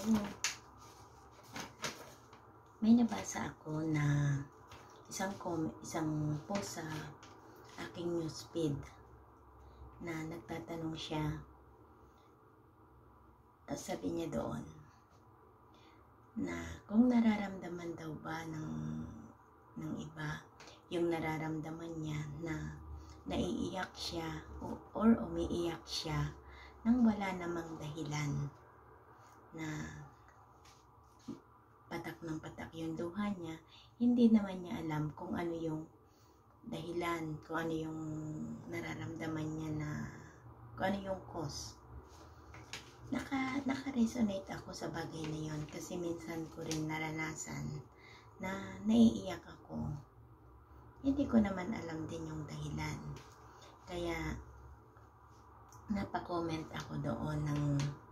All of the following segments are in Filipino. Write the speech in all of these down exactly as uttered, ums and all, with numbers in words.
may nabasa ako na isang com isang post sa aking newsfeed na nagtatanong siya. Sabi niya doon na kung nararamdaman daw ba ng ng iba yung nararamdaman niya na naiiyak siya o, or umiiyak siya nang wala namang dahilan, na patak ng patak yung luha niya, hindi naman niya alam kung ano yung dahilan, kung ano yung nararamdaman niya, na kung ano yung cause. Naka, naka-resonate ako sa bagay na yun kasi minsan ko rin naranasan na naiiyak ako. Hindi ko naman alam din yung dahilan. Kaya napa-comment ako doon ng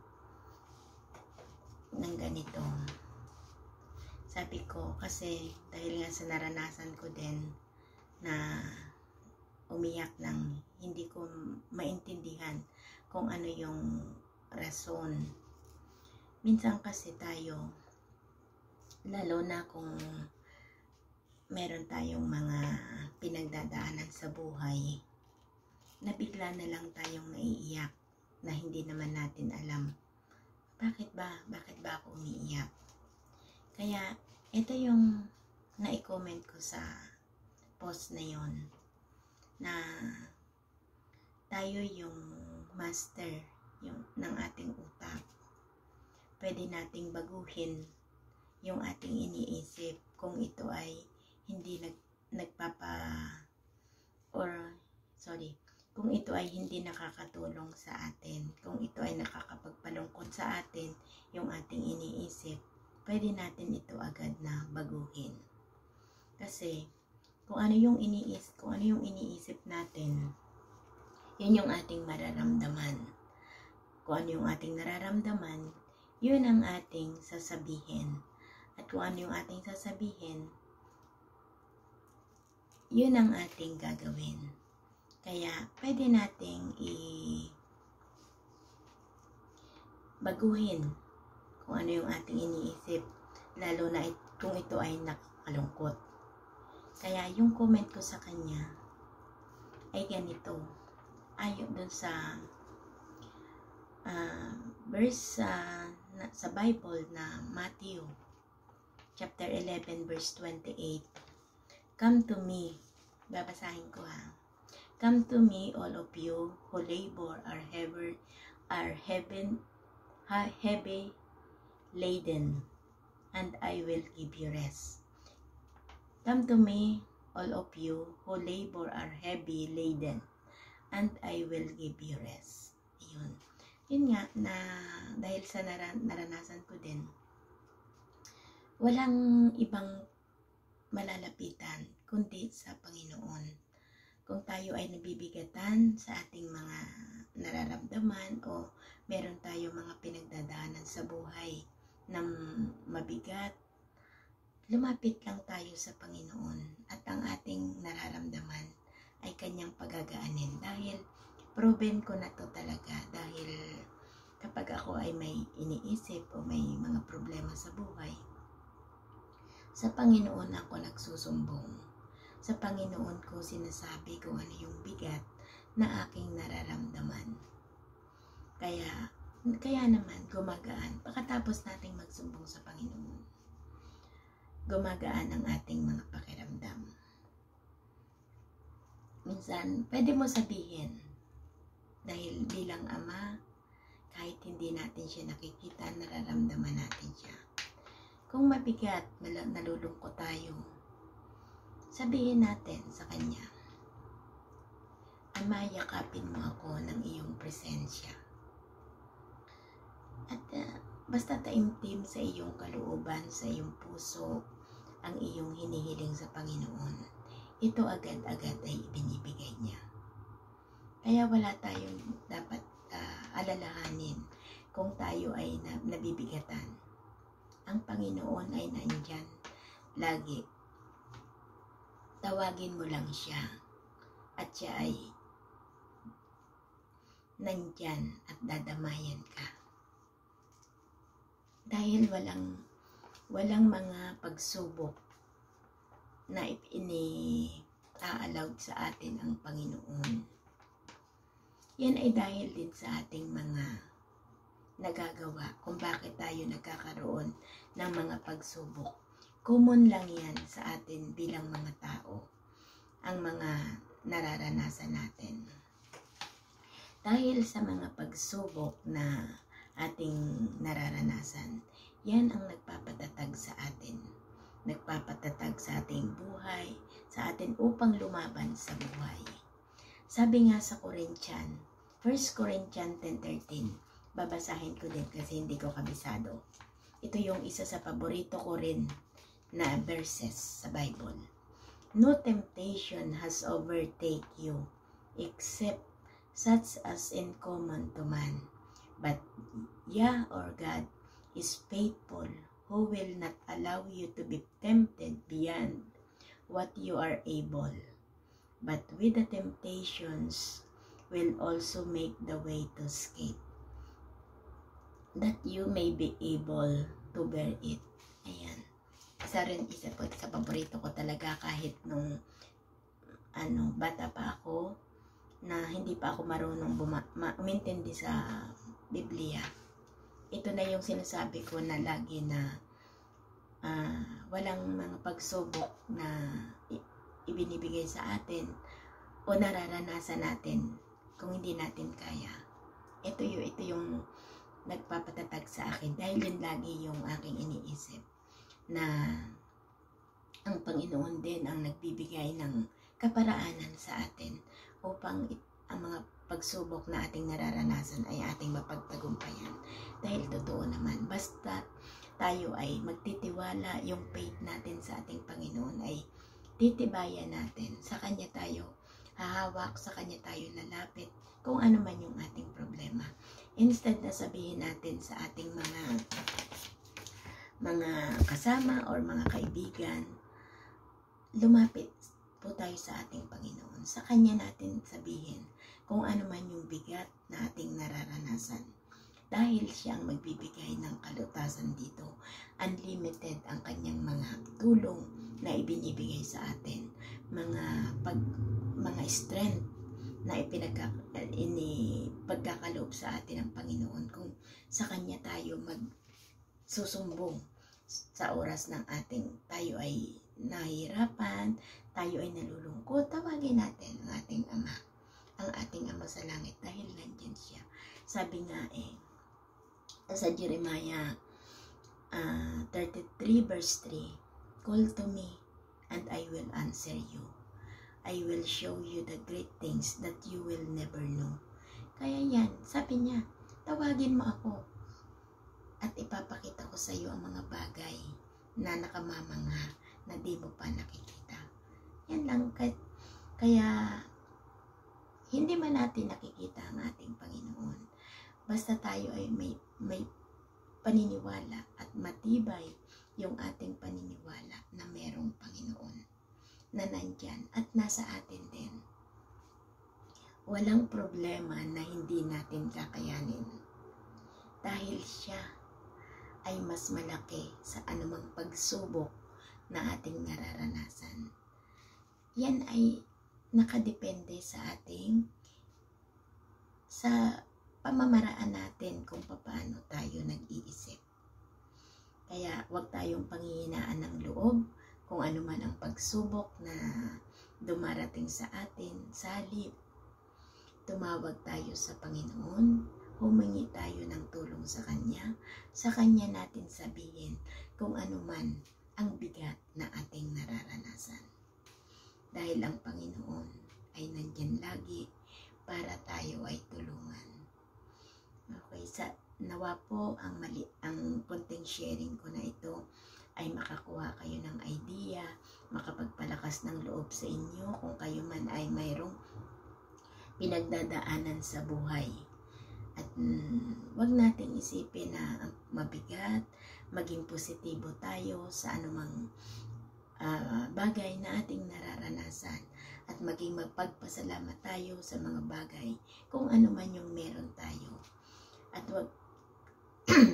ng ganito. Sabi ko kasi dahil nga sa naranasan ko din na umiyak ng hindi ko maintindihan kung ano yung rason. Minsan kasi tayo, lalo na kung meron tayong mga pinagdadaanan sa buhay, nabigla na lang tayong naiiyak na hindi naman natin alam. Bakit ba? Bakit ba ako umiiyak? Kaya ito yung na-comment ko sa post na yon, na tayo yung master yung, ng ating utak. Pwede nating baguhin yung ating iniisip kung ito ay hindi nag, nagpapa or sorry kung ito ay hindi nakakatulong sa atin, kung ito ay nakakapagpalungkot sa atin yung ating iniisip, pwede natin ito agad na baguhin. Kasi kung ano yung iniisip, kung ano yung iniisip natin, yun yung ating mararamdaman. Kung ano yung ating nararamdaman, yun ang ating sasabihin. At kung ano yung ating sasabihin, yun ang ating gagawin. Kaya pwede nating i-baguhin kung ano yung ating iniisip, lalo na it, kung ito ay nakakalungkot. Kaya yung comment ko sa kanya ay ganito, ayon dun sa uh, verse uh, na, sa Bible na Matthew chapter eleven verse twenty-eight. Come to me, babasahin ko ha. Come to me, all of you who labor are heavy, are heaven, heavy laden, and I will give you rest. Come to me, all of you who labor are heavy laden, and I will give you rest. Yun. Yun nga, na dahil sa naran, naranasan ko din, walang ibang malalapitan kundi sa Panginoon. Kung tayo ay nabibigatan sa ating mga nararamdaman o meron tayo mga pinagdadaanan sa buhay na mabigat, lumapit lang tayo sa Panginoon at ang ating nararamdaman ay kanyang pagagaanin. Dahil proven ko na to talaga, dahil kapag ako ay may iniisip o may mga problema sa buhay, sa Panginoon ako nagsusumbong. Sa Panginoon ko sinasabi kung ano yung bigat na aking nararamdaman. Kaya, kaya naman gumagaan. Pagkatapos nating magsumbong sa Panginoon, gumagaan ang ating mga pakiramdam. Minsan, pwede mo sabihin, dahil bilang ama, kahit hindi natin siya nakikita, nararamdaman natin siya. Kung mabigat, nalulungkot tayo, sabihin natin sa Kanya, Ama, yakapin mo ako ng iyong presensya. At uh, basta taimtim sa iyong kalooban, sa iyong puso, ang iyong hinihiling sa Panginoon, ito agad-agad ay ibinibigay niya. Kaya wala tayong dapat uh, alalahanin kung tayo ay nabibigatan. Ang Panginoon ay nandyan lagi. Tawagin mo lang siya at siya ay nandyan at dadamayan ka. Dahil Dahil walang, walang mga pagsubok na ini-allowed sa atin ang Panginoon. Yan ay dahil din sa ating mga nagagawa kung bakit tayo nagkakaroon ng mga pagsubok. Common lang yan sa atin bilang mga tao, ang mga nararanasan natin. Dahil sa mga pagsubok na ating nararanasan, yan ang nagpapatatag sa atin. Nagpapatatag sa ating buhay, sa atin upang lumaban sa buhay. Sabi nga sa Corinthian, First Corinthians ten thirteen, babasahin ko din kasi hindi ko kabisado. Ito yung isa sa paborito ko rin na verses sa Bible. No temptation has overtake you, except such as in common to man. But Yah or God is faithful, who will not allow you to be tempted beyond what you are able, but with the temptations will also make the way to escape, that you may be able to bear it. Ayan. Isa rin, isa po sa paborito ko talaga kahit nung ano, bata pa ako, na hindi pa ako marunong buma- ma- umintindi sa Biblia. Ito na yung sinasabi ko na lagi na uh, walang mga pagsubok na ibinibigay sa atin o nararanasan natin kung hindi natin kaya. Ito yung, ito yung nagpapatatag sa akin dahil yun lagi yung aking iniisip na ang Panginoon din ang nagbibigay ng kaparaanan sa atin upang it, ang mga pagsubok na ating nararanasan ay ating mapagtagumpayan. Dahil totoo naman, basta tayo ay magtitiwala, yung faith natin sa ating Panginoon ay titibayan natin. Sa Kanya tayo hahawak, sa Kanya tayo lalapit kung ano man yung ating problema. Instead na sabihin natin sa ating mga mga kasama or mga kaibigan, lumapit po tayo sa ating Panginoon. Sa Kanya natin sabihin kung ano man yung bigat na ating nararanasan. Dahil siya ang magbibigay ng kalutasan dito. Unlimited ang Kanyang mga tulong na ibinibigay sa atin. Mga pag, mga strength na ipinagka, ini, pagkakaloob sa atin ng Panginoon. Kung sa Kanya tayo magsusumbong sa oras ng ating tayo ay nahihirapan, tayo ay nalulungkot, tawagin natin ang ating Ama. Ang ating Ama sa langit dahil nandyan siya. Sabi nga eh, sa Jeremiah uh, thirty-three verse three, call to me and I will answer you. I will show you the great things that you will never know. Kaya yan, sabi niya, tawagin mo ako at ipapakita ko sa iyo ang mga bagay na nakamamangha na di mo pa nakikita. Yan lang, kaya, kaya hindi man natin nakikita ang ating Panginoon. Basta tayo ay may, may paniniwala at matibay yung ating paniniwala na merong Panginoon na nandyan at nasa atin din. Walang problema na hindi natin kakayanin dahil siya ay mas malaki sa anumang pagsubok na ating nararanasan. Yan ay nakadepende sa ating sa pamamaraan natin kung paano tayo nag-iisip. Kaya huwag tayong panghihinaan ng loob kung ano man ang pagsubok na dumarating sa atin. Sa halip, tumawag tayo sa Panginoon, humingi tayo ng tulong sa Kanya, sa Kanya natin sabihin kung ano man ang bigat na ating nararanasan. Dahil ang Panginoon ay nandyan lagi para tayo ay tulungan. Okay, sa nawa po ang mali ang konting sharing ko na ito ay makakuha kayo ng idea, makapagpalakas ng loob sa inyo kung kayo man ay mayroong pinagdadaanan sa buhay. At mm, wag natin isipin na mabigat, maging positibo tayo sa anumang Uh, bagay na ating nararanasan at maging magpagpasalamat tayo sa mga bagay kung ano man yung meron tayo at wag at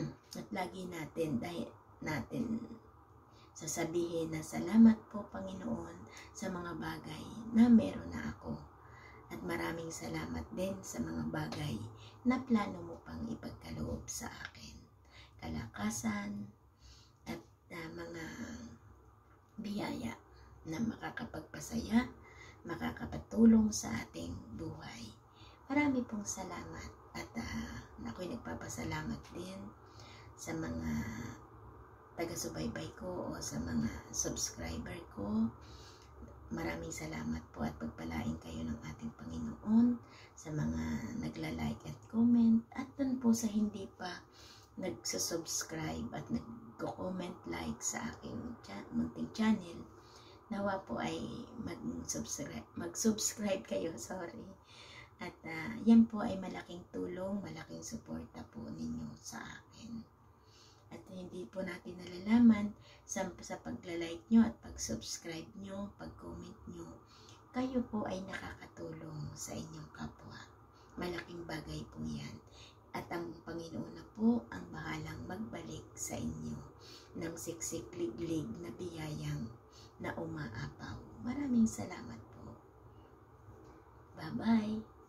lagi natin dahil natin sasabihin na salamat po Panginoon sa mga bagay na meron na ako. At maraming salamat din sa mga bagay na plano mo pang ipagkaloob sa akin. Kalakasan at uh, mga biyaya na makakapagpasaya, makakapatulong sa ating buhay. Marami pong salamat at uh, ako'y nagpapasalamat din sa mga taga-subaybay ko o sa mga subscriber ko. Maraming salamat po at pagpalain kayo ng ating Panginoon sa mga nagla-like at comment at dun po sa hindi pa nagsusubscribe at nag-comment like sa aking munting channel. Nawa po ay mag-subscribe, mag-subscribe kayo, sorry. At uh, yan po ay malaking tulong, malaking suporta po ninyo sa akin. At hindi po natin nalalaman sa, sa pagla-like nyo at pag-subscribe nyo, pag-comment nyo, kayo po ay nakakatulong sa inyong kapwa. Malaking bagay po yan. At ang Panginoon na po ang bahalang magbalik sa inyo ng siksik-liglig na biyayang na umaapaw. Maraming salamat po. Bye-bye.